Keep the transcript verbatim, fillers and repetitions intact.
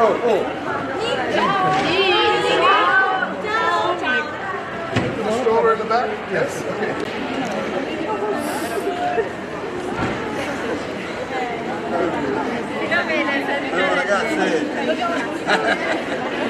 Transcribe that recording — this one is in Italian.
Oh, oh. Go over in the back? Yes, okay. Allora, ragazzi.